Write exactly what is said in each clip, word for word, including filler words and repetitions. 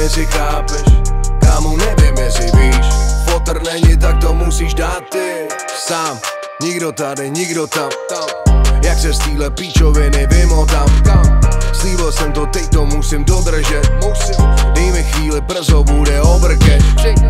jestli chápeš, kámo, nevím, jestli víš. Fotr není, tak to musíš dát ty sám. Nikdo tady, nikdo tam, jak se z téhle píčoviny vymotám. Slíbil jsem to, teď to musím dodržet. Dej mi chvíli, brzo bude obrket.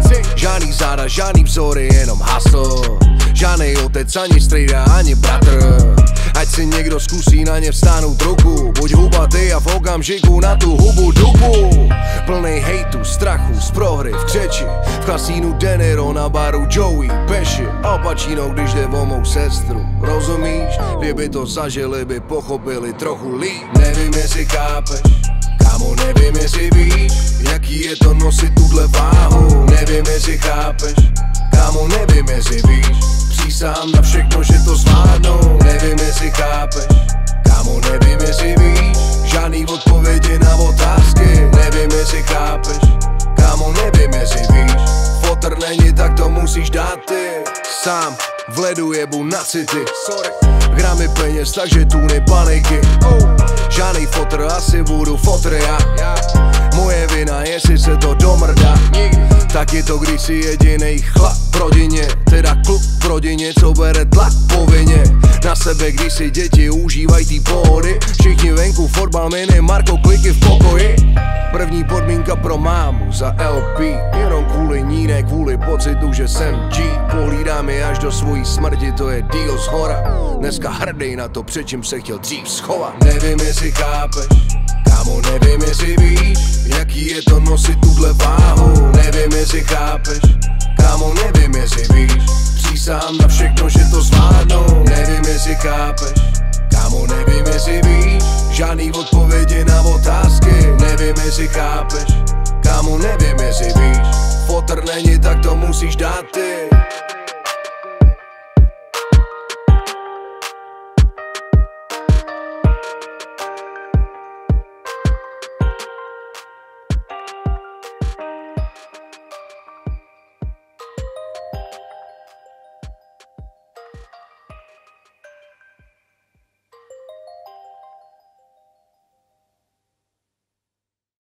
Žádný záda, žádný vzory, jenom hasl. Žádnej otec, ani strejda, ani bratr. Ať si někdo zkusí na ně vstáhnout ruku. Buď hubatý a v okamžiku na tu hubu dupu. Plnej hejtu, strachu, z prohry, v křeči. V kasínu Deniro, na baru Joey, Peši. Al Pacino, když jde o mou sestru. Rozumíš? Kdyby to zažili, by pochopili trochu líp. Nevím, jestli chápeš, kámo, nevím, jestli víš, jaký je to nosit tuhle váhu. Nevím, jestli chápeš, kámo, nevím, jestli víš, přísahám na všechno, že to zvládnou. Nevím, jestli chápeš, kámo, nevím, jestli víš, žádný odpovědi na otázky. Nevím, jestli chápeš, kámo, nevím, jestli víš, fotr není, tak to musíš dát ty sám. V ledu jebu na city, gramy peněz, takže tuny paniky. Žádnej fotr, asi budu fotr já. Moje vina, jestli se to domrdá. Tak je to, když si jedinej chlap v rodině, teda kluk v rodině, co bere tlak povinně na sebe, když si děti užívají tý pohody. Všichni venku, fotbal, mini, Marko, kliky v pokoji. První podmínka pro mámu za el pé, jenom kvůli ní, ne kvůli pocitu, že jsem G. Pohlídám je až do svojí smrti, to je deal zhora. Dneska hrdej na to, před čím se chtěl dřív schovat. Nevím, jestli chápeš, kámo, nevím, jestli víš, jaký je to nosit tuhle váhu. Nevím, jestli chápeš, kámo, nevím, jestli víš, přísahám na všechno, že to zvládnou. Nevím, jestli chápeš, kámo, nevím, jestli víš, žádný odpovědi na otázky. Nevím, jestli chápeš, kámo, nevím, jestli víš, fotr není, tak to musíš dát ty